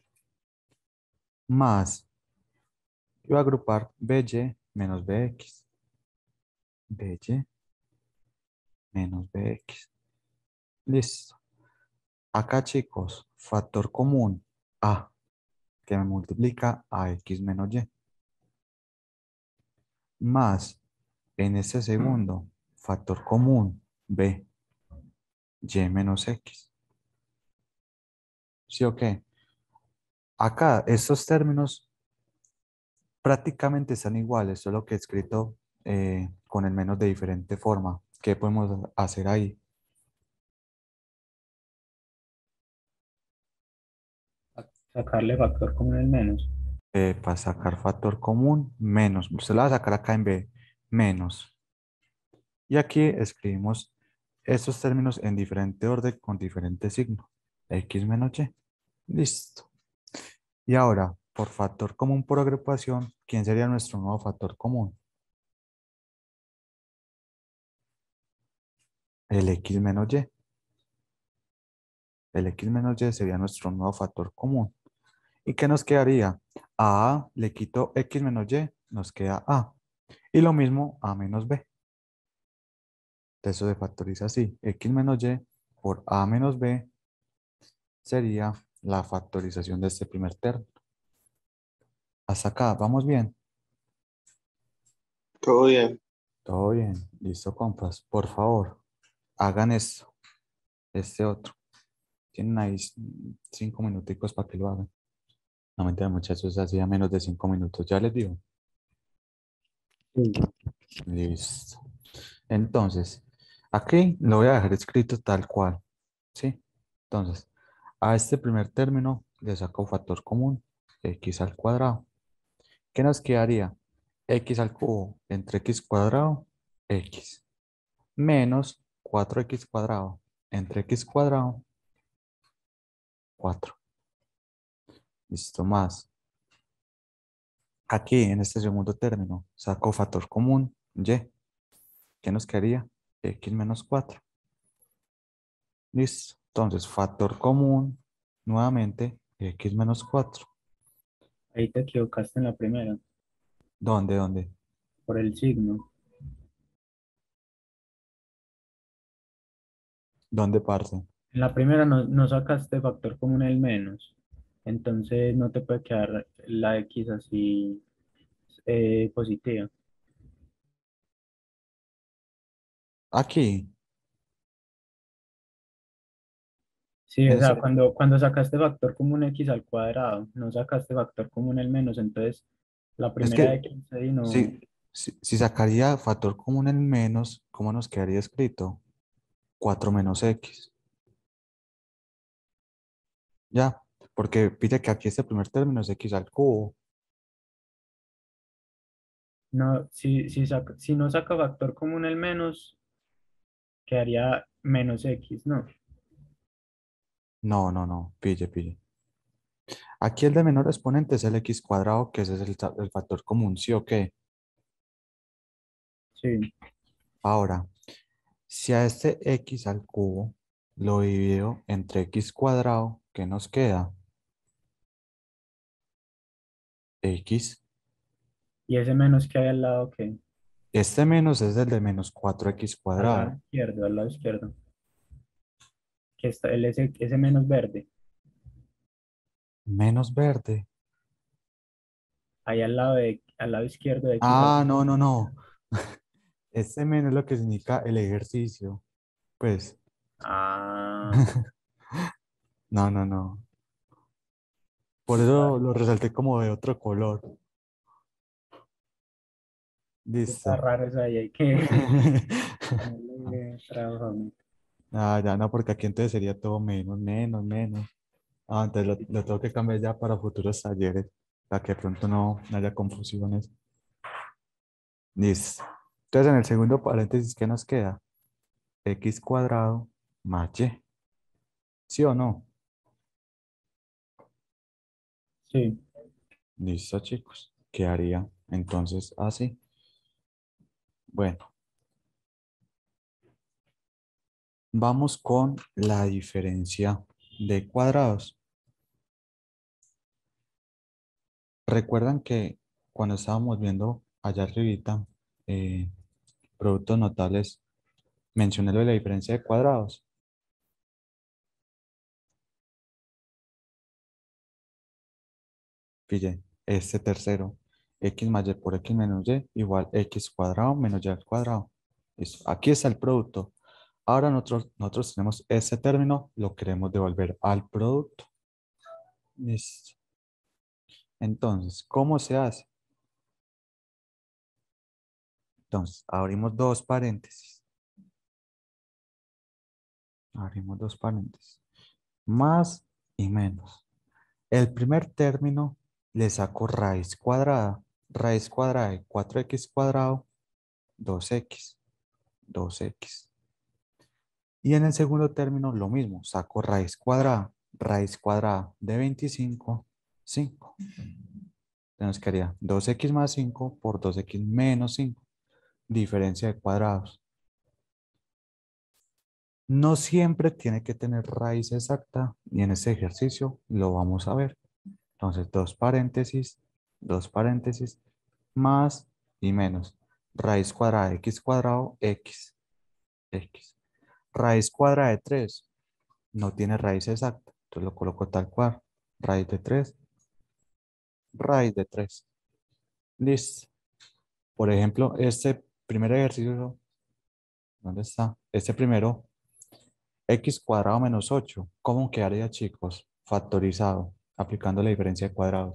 Más, yo voy a agrupar by menos bx. By menos bx. Listo. Acá, chicos, factor común a, que me multiplica a x menos y. Más, en este segundo, factor común b, y menos x. ¿Sí o qué? Acá, estos términos prácticamente están iguales, solo que escrito eh, con el menos de diferente forma. ¿Qué podemos hacer ahí? Sacarle factor común el menos. Eh, para sacar factor común, menos. Se lo va a sacar acá en B, menos. Y aquí escribimos estos términos en diferente orden con diferente signo. X menos Y. Listo. Y ahora, por factor común por agrupación, ¿quién sería nuestro nuevo factor común? El X menos Y. El X menos Y sería nuestro nuevo factor común. ¿Y qué nos quedaría? A A le quito X menos Y, nos queda A. Y lo mismo A menos B. Eso se factoriza así. X menos Y por A menos B sería la factorización de este primer término. Hasta acá, ¿vamos bien? Todo bien. Todo bien. Listo, compas. Por favor, hagan esto. Este otro. Tienen ahí cinco minuticos para que lo hagan. No mentira, muchachos, hacía menos de cinco minutos. Ya les digo. Sí. Listo. Entonces, aquí lo voy a dejar escrito tal cual. ¿Sí? Entonces, a este primer término le saco factor común, x al cuadrado. ¿Qué nos quedaría? X al cubo entre x cuadrado, x, menos cuatro x cuadrado entre x cuadrado, cuatro. Listo, más. Aquí, en este segundo término, saco factor común, y. ¿Qué nos quedaría? X menos cuatro. Listo. Entonces, factor común, nuevamente, x menos cuatro. Ahí te equivocaste en la primera, ¿Dónde, dónde? por el signo. ¿Dónde parte? En la primera no, no sacaste factor común el menos. Entonces no te puede quedar la X así eh, positiva. Aquí. Sí, o ¿En sea, serio? cuando, cuando sacaste factor común X al cuadrado, no sacaste factor común el menos, entonces la Es primera que X ahí no, si, si, si sacaría factor común en menos, ¿cómo nos quedaría escrito? Cuatro menos x. Ya, porque pide que aquí este primer término es x al cubo. no, si, si, saca- si no saca factor común el menos, quedaría menos X, ¿no? No, no, no, pille, pille. Aquí el de menor exponente es el x cuadrado, que ese es el, ta- el factor común, ¿sí o qué? Sí, Ahora, si a este x al cubo lo divido entre x cuadrado, ¿qué nos queda? X. y ese menos que hay al lado, que Este menos es el de menos cuatro x al lado cuadrado. izquierdo, al lado izquierdo, que está el ese, ese menos verde, Menos verde. ahí al lado de, al lado izquierdo de X al Ah, no, no, no. cuadrado. Este menos es lo que significa el ejercicio. Pues, Ah, no, no, no. Por está, eso lo resalté como de otro color. está Listo. raro eso ahí, hay que ponerle trabajo. Ah, ya no, porque aquí entonces sería todo menos, menos, menos. Ah, entonces lo, lo tengo que cambiar ya para futuros talleres, para que de pronto no, no haya confusiones. Listo. Entonces en el segundo paréntesis, ¿qué nos queda? X cuadrado más Y. ¿Sí o no? Sí, Listo, chicos. Quedaría entonces así. Bueno, vamos con la diferencia de cuadrados. Recuerdan que cuando estábamos viendo allá arribita, eh, productos notables, mencioné lo de la diferencia de cuadrados. Pille, este tercero, x más y por x menos y igual x cuadrado menos y al cuadrado. Listo. Aquí está el producto. Ahora nosotros, nosotros tenemos este término, lo queremos devolver al producto. Listo. Entonces, ¿cómo se hace? Entonces, abrimos dos paréntesis. Abrimos dos paréntesis. Más y menos. El primer término le saco raíz cuadrada. Raíz cuadrada de cuatro equis cuadrado, dos equis. dos equis. Y en el segundo término lo mismo. Saco raíz cuadrada. Raíz cuadrada de veinticinco, cinco. Nos quedaría dos equis más cinco por dos equis menos cinco. Diferencia de cuadrados. No siempre tiene que tener raíz exacta y en este ejercicio lo vamos a ver. Entonces, dos paréntesis, dos paréntesis, más y menos. Raíz cuadrada de x cuadrado, x, x. Raíz cuadrada de tres no tiene raíz exacta. Entonces lo coloco tal cual. Raíz de tres, raíz de tres. Listo. Por ejemplo, este primer ejercicio, ¿dónde está? Este primero, x cuadrado menos ocho. ¿Cómo quedaría, chicos? Factorizado, aplicando la diferencia de cuadrados.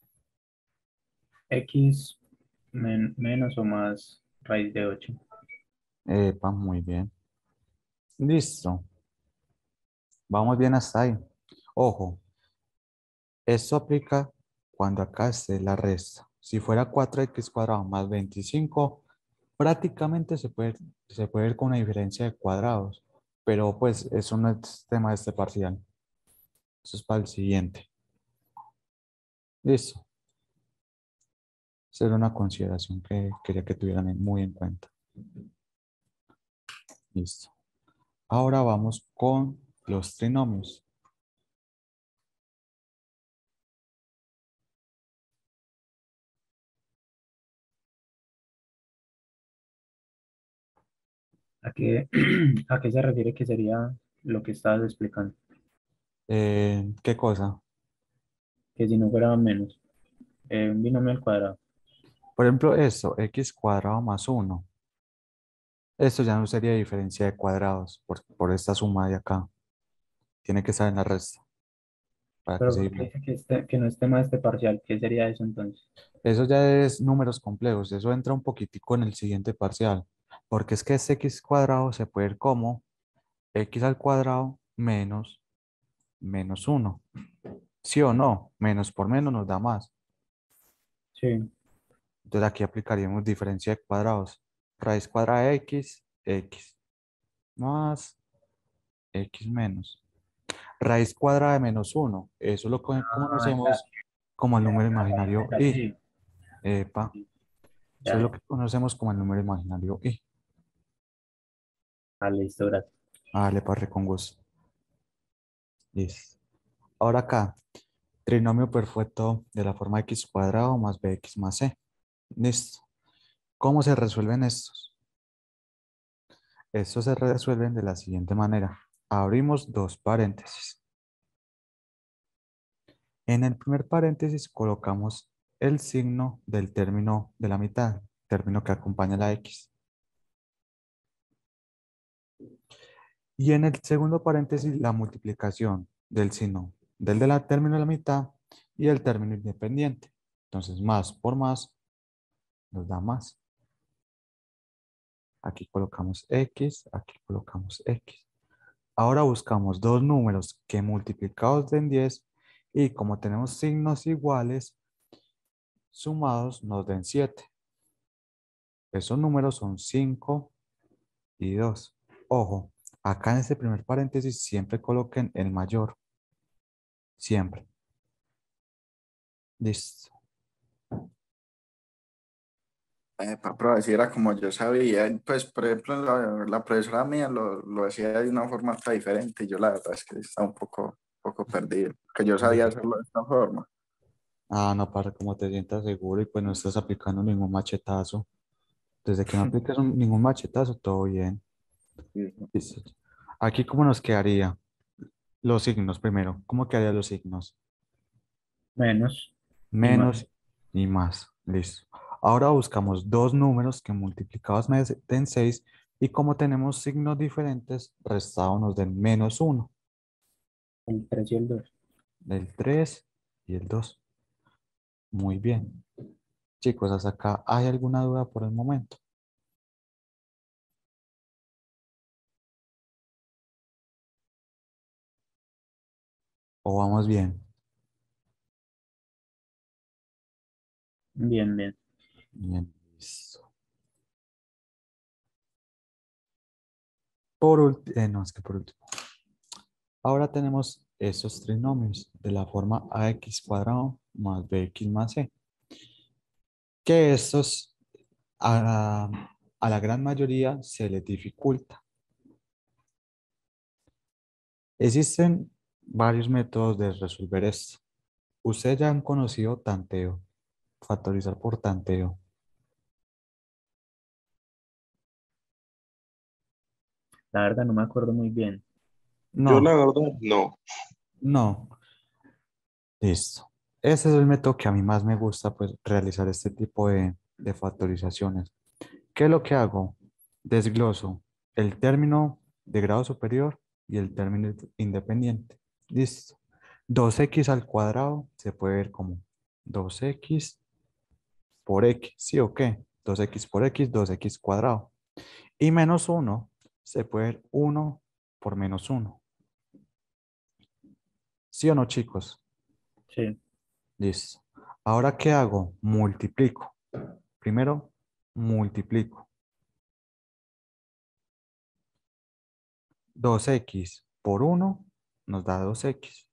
X men- menos o más raíz de ocho. Epa, muy bien. Listo. Vamos bien hasta ahí. Ojo, esto aplica cuando acá esté la resta. Si fuera cuatro equis cuadrado más veinticinco, prácticamente se puede, se puede ver con una diferencia de cuadrados. Pero pues eso no es tema de este parcial. Eso es para el siguiente. Listo. Esa era una consideración que quería que tuvieran en- muy en cuenta. Listo. Ahora vamos con los trinomios. ¿A qué, a qué se refiere que sería lo que estabas explicando? Eh, ¿qué cosa? Que si no fuera menos, eh, un binomio al cuadrado. Por ejemplo, esto, x cuadrado más uno. Esto ya no sería diferencia de cuadrados por, por esta suma de acá. Tiene que estar en la resta para que Pero se ¿por qué divida. dice que, este, que no es tema de este parcial? ¿Qué sería eso entonces? Eso ya es números complejos. Eso entra un poquitico en el siguiente parcial. Porque es que este x cuadrado se puede ver como x al cuadrado menos menos uno. ¿Sí o no? Menos por menos nos da más. Sí, Entonces aquí aplicaríamos diferencia de cuadrados. Raíz cuadrada de x, x. Más x menos. Raíz cuadrada de menos uno. Eso lo co- ah, ya, conocemos como el ya, número ya, raíz imaginario i. negativo. Epa. Eso es lo Ya, que conocemos como el número imaginario i. ah, listo, gracias. Dale, parre con gusto. Listo. Ahora acá, trinomio perfecto de la forma x cuadrado más bx más c. Listo. ¿Cómo se resuelven estos? Estos se resuelven de la siguiente manera. Abrimos dos paréntesis. En el primer paréntesis colocamos el signo del término de la mitad, término que acompaña la x. Y en el segundo paréntesis la multiplicación del signo del de la término de la mitad y el término independiente. Entonces más por más nos da más. Aquí colocamos x, aquí colocamos x. Ahora buscamos dos números que multiplicados den diez y como tenemos signos iguales, sumados nos den siete. Esos números son cinco y dos. Ojo, acá en este primer paréntesis siempre coloquen el mayor. Siempre. Listo. Para probar si era como yo sabía, pues por ejemplo la, la profesora mía lo, lo hacía de una forma otra diferente y yo la verdad es que estaba un poco, poco perdido, que yo sabía hacerlo de esta forma. Ah, no, para como te sientas seguro y pues no estás aplicando ningún machetazo. Desde que no apliques un- ningún machetazo, todo bien. Listo. Aquí, ¿cómo nos quedaría? Los signos primero. ¿Cómo quedarían los signos? Menos y más. Menos y más. Listo. Ahora buscamos dos números que multiplicados me den seis y como tenemos signos diferentes, restados nos den menos uno. El tres y el dos. El tres y el dos. Muy bien. Chicos, ¿hasta acá hay alguna duda por el momento? ¿O vamos bien? Bien, bien. Bien, listo. Por último, no, es que por último. Ahora tenemos estos trinomios de la forma ax cuadrado más bx más c. Que estos a la, a la gran mayoría se les dificulta. Existen varios métodos de resolver esto. Ustedes ya han conocido tanteo, factorizar por tanteo. La verdad no me acuerdo muy bien. Yo la No, verdad, no. no. Listo. Ese es el método que a mí más me gusta, pues, realizar este tipo de, de factorizaciones. ¿Qué es lo que hago? Desgloso el término de grado superior y el término independiente. Listo. dos x al cuadrado se puede ver como dos x por x, ¿sí o qué? dos x por x, dos x cuadrado. Y menos uno se puede ver uno por menos uno. ¿Sí o no, chicos? Sí, Listo. Ahora, ¿qué hago? Multiplico. Primero, multiplico. dos x por uno nos da dos x.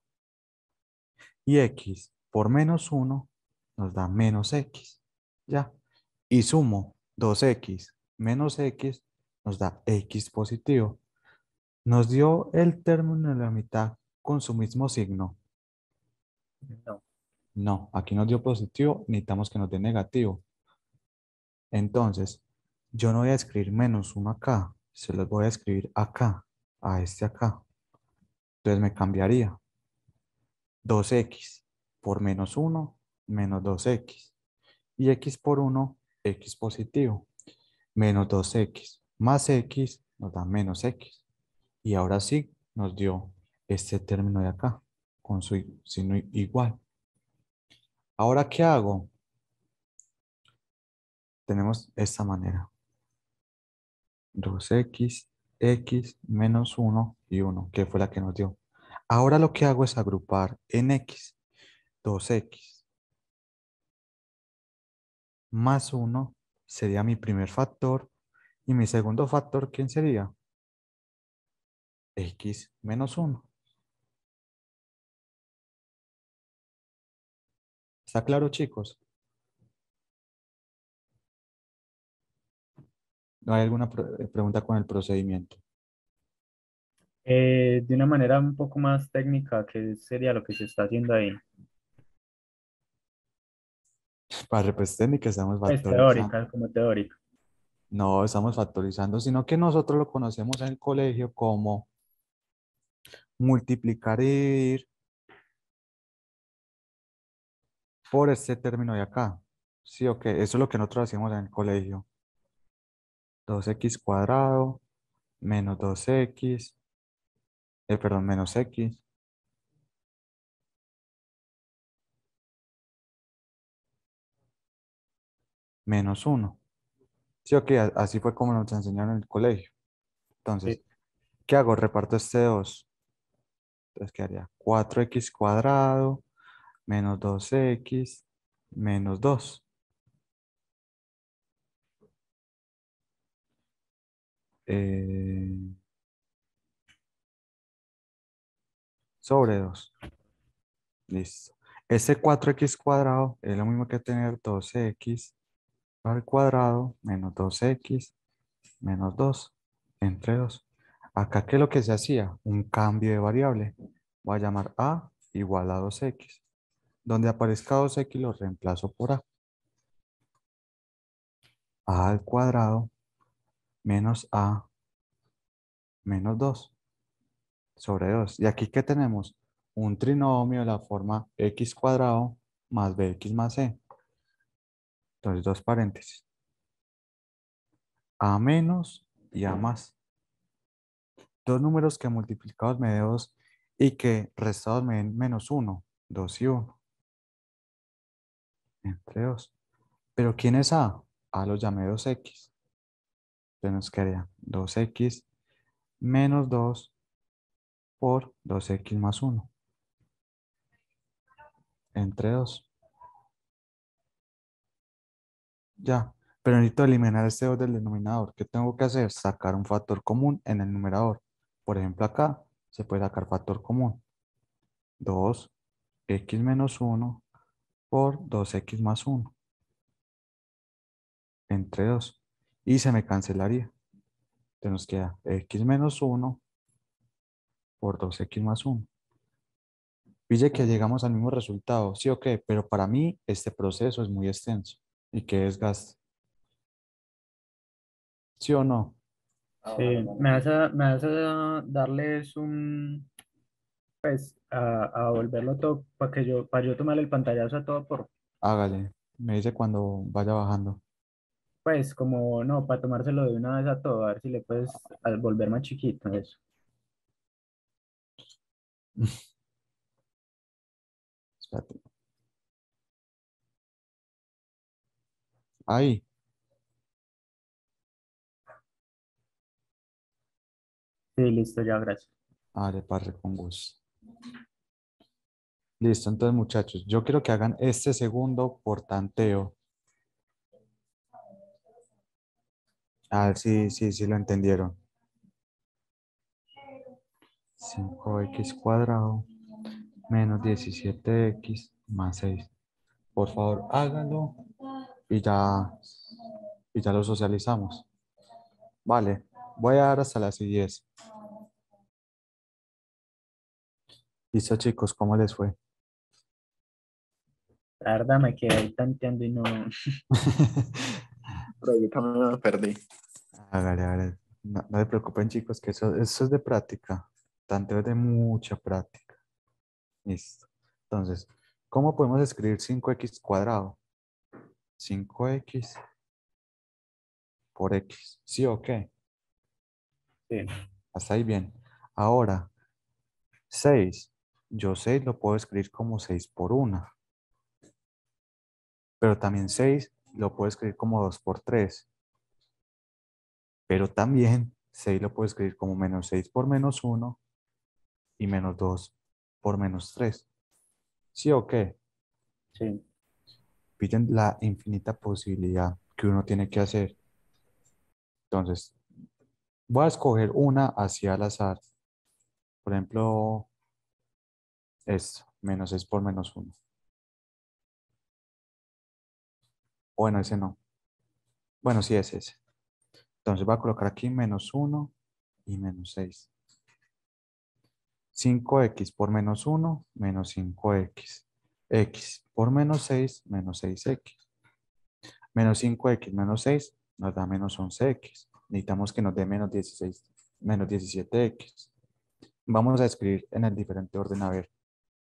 Y x por menos uno nos da menos x. ¿Ya? Y sumo dos x menos x nos da x positivo. Nos dio el término de la mitad con su mismo signo. no. No, aquí nos dio positivo, necesitamos que nos dé negativo. Entonces, yo no voy a escribir menos uno acá, se los voy a escribir acá, a este acá. Entonces me cambiaría dos x por menos uno, menos dos x. Y x por uno, x positivo. Menos dos x más x nos da menos x. Y ahora sí nos dio este término de acá, con su signo igual. Ahora, ¿qué hago? Tenemos esta manera. dos x, x menos uno y uno, que fue la que nos dio. Ahora lo que hago es agrupar en x, dos x más uno sería mi primer factor y mi segundo factor, ¿quién sería? X menos uno. ¿Está claro, chicos? ¿No hay alguna pre- pregunta con el procedimiento? Eh, de una manera un poco más técnica, ¿qué sería lo que se está haciendo ahí? Para respuesta técnica estamos Pues factorizando. teórica, como teórica. No estamos factorizando, sino que nosotros lo conocemos en el colegio como multiplicar y dividir por este término de acá. Sí, ok, eso es lo que nosotros hacíamos en el colegio. dos x cuadrado menos dos x, eh, perdón, menos x menos uno. Sí, ok, a- así fue como nos enseñaron en el colegio. Entonces, Sí. ¿qué hago? Reparto este dos. Entonces quedaría cuatro x cuadrado menos dos x menos dos. eh, sobre dos. Listo. Ese cuatro x cuadrado es lo mismo que tener dos x al cuadrado menos dos x menos dos entre dos. Acá, ¿qué es lo que se hacía? Un cambio de variable. Voy a llamar a igual a dos x. Donde aparezca dos x lo reemplazo por a. A al cuadrado menos a menos dos sobre dos. Y aquí, ¿qué tenemos? Un trinomio de la forma x cuadrado más bx más c. Entonces, dos paréntesis. A menos y a más. Dos números que multiplicados me den dos y que restados me den menos uno. dos y uno. Entre dos. ¿Pero quién es A? A lo llamé dos equis. Entonces nos quedaría dos equis menos dos por dos equis más uno. Entre dos. Ya. Pero necesito eliminar este dos del denominador. ¿Qué tengo que hacer? Sacar un factor común en el numerador. Por ejemplo, acá se puede sacar factor común. dos equis menos uno por dos equis más uno. Entre dos. Y se me cancelaría. Entonces nos queda x menos uno por dos equis más uno. Pille que llegamos al mismo resultado, ¿sí o qué? Pero para mí este proceso es muy extenso y que desgaste. ¿Sí o no? Sí, me vas a, me vas a darles un, pues, a, a volverlo todo para que yo, para yo tomar el pantallazo a todo por, Hágale. Me dice cuando vaya bajando. pues, como, no, para tomárselo de una vez a todo, a ver si le puedes al volver más chiquito eso. Espérate. Ahí. Sí, listo, ya, gracias. Vale, parce, con gusto. Listo, entonces muchachos, yo quiero que hagan este segundo por tanteo. A ver si, si, si lo entendieron. cinco equis cuadrado menos diecisiete equis más seis. Por favor, háganlo y ya, y ya lo socializamos. Vale, voy a dar hasta las diez. Listo, chicos, ¿cómo les fue? La verdad me quedé ahí tanteando y no, Pero yo también me perdí. Hágale, hágale. No, no se preocupen, chicos, que eso, eso es de práctica. Tanteo es de mucha práctica. Listo. Entonces, ¿cómo podemos escribir cinco equis cuadrado? cinco equis por x. ¿Sí o qué? sí, Hasta ahí bien. Ahora, seis. Yo seis lo puedo escribir como seis por uno. Pero también seis lo puedo escribir como dos por tres. Pero también seis lo puedo escribir como menos seis por menos uno y menos dos por menos tres. ¿Sí o qué? sí, Piden la infinita posibilidad que uno tiene que hacer. Entonces, voy a escoger una hacia al azar. Por ejemplo, esto, menos seis por menos uno. Bueno, ese no. Bueno, sí es ese. Entonces voy a colocar aquí menos uno y menos seis. cinco equis por menos uno, menos cinco equis. X por menos seis, menos seis equis. Menos cinco equis menos seis nos da menos once equis. Necesitamos que nos dé menos dieciséis, menos diecisiete equis. Vamos a escribir en el diferente orden. A ver.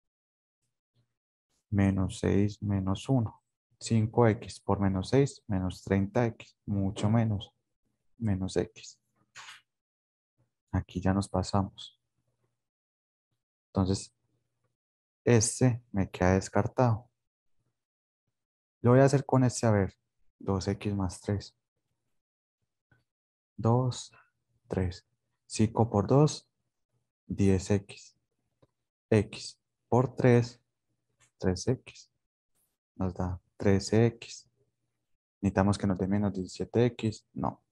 Menos seis menos uno. cinco equis por menos seis, menos treinta equis. Mucho menos. Menos x. Aquí ya nos pasamos. Entonces, este me queda descartado. Lo voy a hacer con este, a ver. dos equis más tres. dos, tres. cinco por dos, diez equis. X por tres, tres equis. Nos da trece equis. Necesitamos que nos dé menos diecisiete equis. No.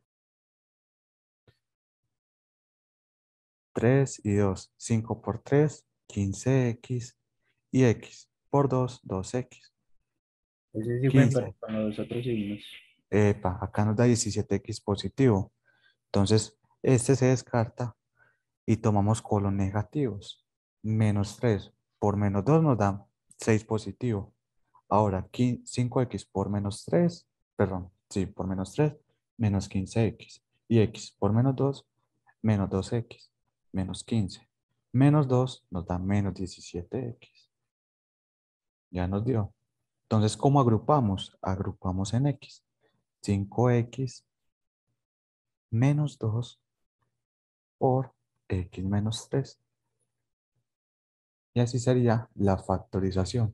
tres y dos. cinco por tres, quince equis. Y x por dos, dos equis. ese sí fue, pero quince. con los otros signos. Epa, acá nos da diecisiete equis positivo. Entonces, este se descarta y tomamos colos negativos. Menos tres por menos dos nos da seis positivo. Ahora, cinco equis por menos tres, perdón, sí, por menos tres, menos quince equis. Y x por menos dos, menos dos equis, menos quince. Menos dos nos da menos diecisiete equis. Ya nos dio. Entonces, ¿cómo agrupamos? Agrupamos en x. cinco equis menos dos por x menos tres. Y así sería la factorización.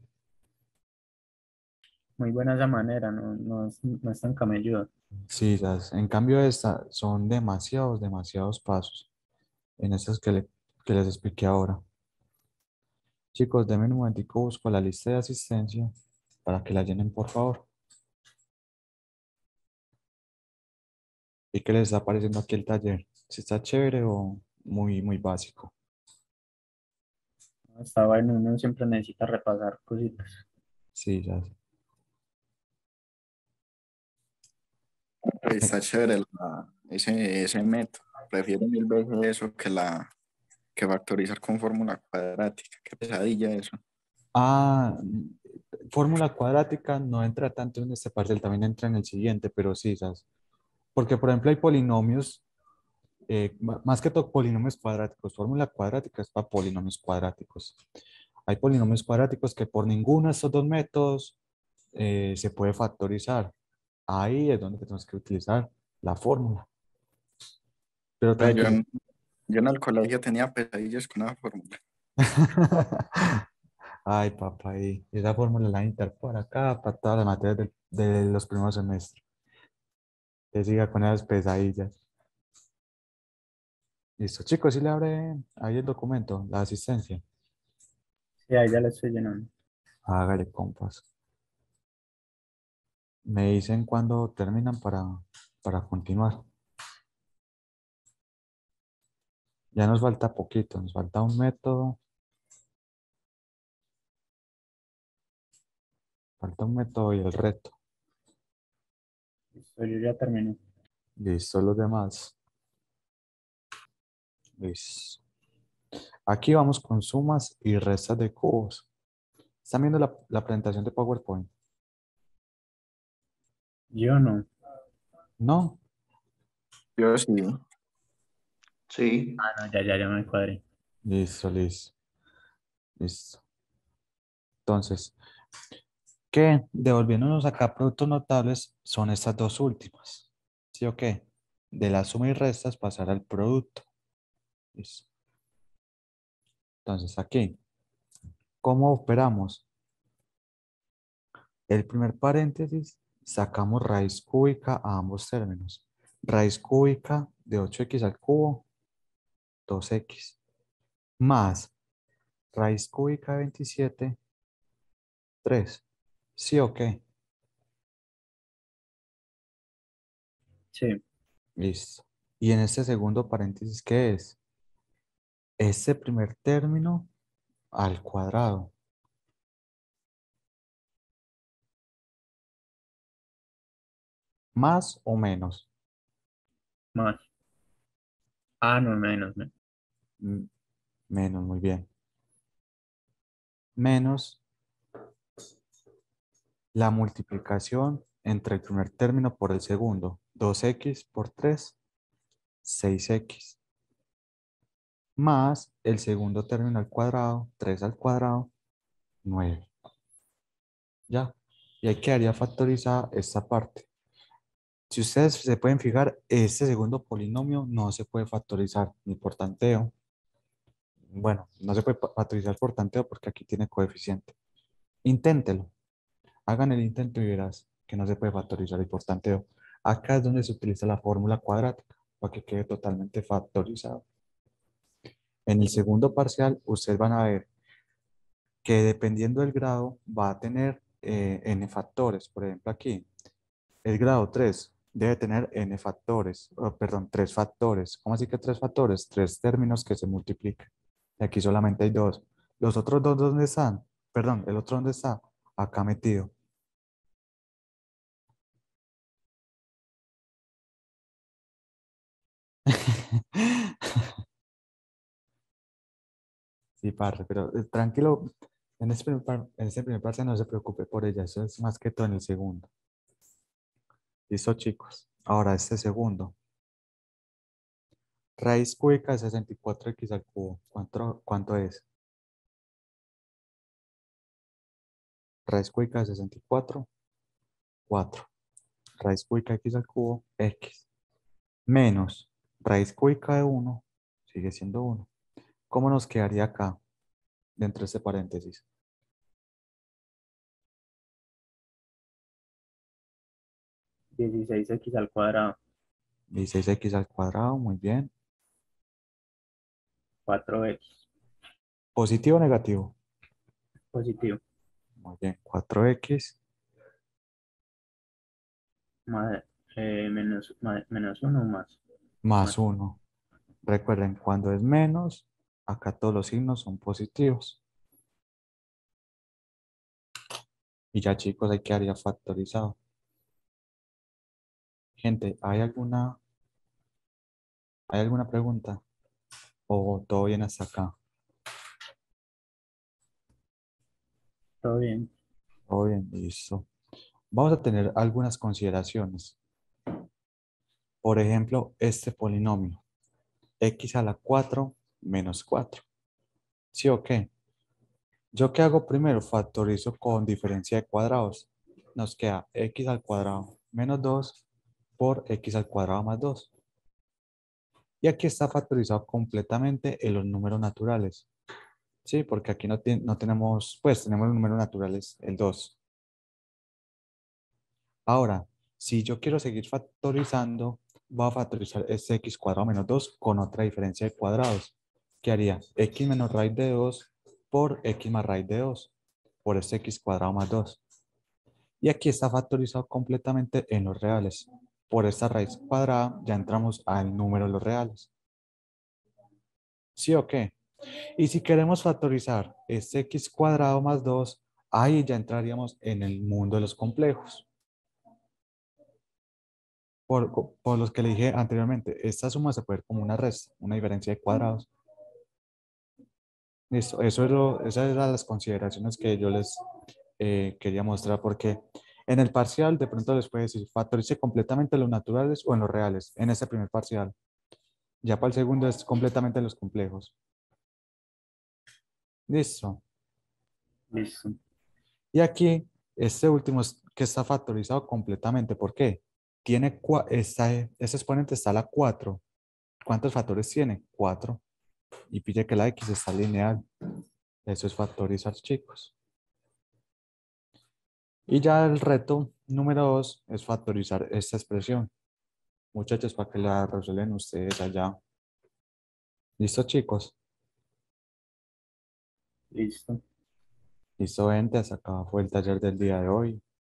Muy buena esa manera, no, no, es, no es tan camelludo. Sí, ¿sabes? En cambio esta son demasiados, demasiados pasos en estas que, le- que les expliqué ahora. Chicos, denme un momentico, busco la lista de asistencia para que la llenen, por favor. ¿Y qué les está pareciendo aquí el taller? ¿Si está chévere o muy, muy básico? Está bueno, uno siempre necesita repasar cositas. Sí, ¿sabes? Está chévere la- ese, ese método. Prefiero mil veces eso que la que factorizar con fórmula cuadrática. Qué pesadilla eso. Ah, fórmula cuadrática no entra tanto en este parcial, también entra en el siguiente, pero sí, ¿sabes? Porque, por ejemplo, hay polinomios, eh, ma- más que todo polinomios cuadráticos. Fórmula cuadrática es para polinomios cuadráticos. Hay polinomios cuadráticos que por ninguno de estos dos métodos eh, se puede factorizar. Ahí es donde tenemos que utilizar la fórmula. Pero Ve, Yo tranquilo. en, yo en el colegio tenía pesadillas con una fórmula. Ay, papá, y esa fórmula la inter por acá para todas las materias de, de los primeros semestres. Que siga con esas pesadillas. Listo, chicos, si le abre ahí el documento, la asistencia. Sí, ahí ya la estoy llenando. Hágale, compas. Me dicen cuándo terminan para, para continuar. Ya nos falta poquito, nos falta un método. Falta un método y el reto. Listo, yo ya terminé. Listo, los demás. Listo. Aquí vamos con sumas y restas de cubos. ¿Están viendo la, la presentación de PowerPoint? Yo no. No. Yo sí. Sí, Ah, no, ya, ya, ya me cuadré. Listo, listo. Listo. Entonces, ¿qué? Devolviéndonos acá productos notables son estas dos últimas. ¿Sí o qué? De la suma y restas pasar al producto. Listo. Entonces, aquí, ¿cómo operamos? El primer paréntesis, sacamos raíz cúbica a ambos términos. Raíz cúbica de ocho x al cubo, dos x, más raíz cúbica de veintisiete, tres. ¿Sí o qué? Sí, Listo. Y en este segundo paréntesis, ¿qué es? Este primer término al cuadrado. ¿Más o menos? más. Ah, no, menos, menos. Mm, Menos, muy bien. Menos la multiplicación entre el primer término por el segundo. dos x por tres, seis x. Más el segundo término al cuadrado, tres al cuadrado, nueve. ¿Ya? Y ahí quedaría factorizada esta parte. Si ustedes se pueden fijar, este segundo polinomio no se puede factorizar ni por tanteo. Bueno, no se puede pa- factorizar por tanteo porque aquí tiene coeficiente. Inténtelo. Hagan el intento y verás que no se puede factorizar y por tanteo. Acá es donde se utiliza la fórmula cuadrática para que quede totalmente factorizado. En el segundo parcial, ustedes van a ver que dependiendo del grado va a tener eh, n factores. Por ejemplo, aquí, el grado tres debe tener n factores, oh, perdón, tres factores. ¿Cómo así que tres factores? Tres términos que se multiplican. Y aquí solamente hay dos. ¿Los otros dos dónde están? Perdón, ¿el otro dónde está? Acá metido. Sí, parce, pero eh, tranquilo, en este primer, par- en este primer parte no se preocupe por ella, eso es más que todo en el segundo. Listo, chicos. Ahora este segundo. Raíz cúbica de sesenta y cuatro x al cubo. ¿Cuánto, cuánto es? Raíz cúbica de sesenta y cuatro, cuatro. Raíz cúbica de x al cubo, x. Menos raíz cúbica de uno, sigue siendo uno. ¿Cómo nos quedaría acá? dentro de este paréntesis. dieciséis x al cuadrado, dieciséis equis al cuadrado, muy bien. cuatro x, ¿Positivo o negativo? positivo, Muy bien, cuatro equis más, eh, menos, más- menos uno más, más más uno. uno. Recuerden, cuando es menos, acá todos los signos son positivos. Y ya chicos, ahí quedaría factorizado. Gente, ¿hay alguna, ¿hay alguna pregunta? ¿O todo bien hasta acá? Todo bien. Todo bien, listo. Vamos a tener algunas consideraciones. Por ejemplo, este polinomio, x a la cuatro menos cuatro. ¿Sí o qué? ¿Yo qué hago primero? Factorizo con diferencia de cuadrados. Nos queda x al cuadrado menos dos por x al cuadrado más dos. Y aquí está factorizado completamente en los números naturales. Sí, porque aquí no, ti- no tenemos, pues tenemos los números naturales, el dos. Ahora, si yo quiero seguir factorizando, voy a factorizar este x cuadrado menos dos con otra diferencia de cuadrados. ¿Qué haría? X menos raíz de dos por x más raíz de dos por este x cuadrado más dos. Y aquí está factorizado completamente en los reales. Por esta raíz cuadrada ya entramos al número de los reales. ¿Sí o qué? Y si queremos factorizar este x cuadrado más dos, ahí ya entraríamos en el mundo de los complejos. Por, por los que le dije anteriormente, esta suma se puede ver como una resta, una diferencia de cuadrados. Listo, eso es lo, esas eran las consideraciones que yo les eh, quería mostrar, porque en el parcial de pronto les puede decir factorice completamente los naturales o en los reales, en ese primer parcial. Ya para el segundo es completamente los complejos. Listo. Listo. Y aquí, este último es que está factorizado completamente. ¿Por qué? Tiene, cua- está, ese exponente está a la cuatro. ¿Cuántos factores tiene? cuatro. Y pille que la x está lineal. Eso es factorizar, chicos. Y ya el reto número dos es factorizar esta expresión. Muchachos, para que la resuelven ustedes allá. ¿Listo, chicos? Listo. Listo, gente. Hasta acá fue el taller del día de hoy.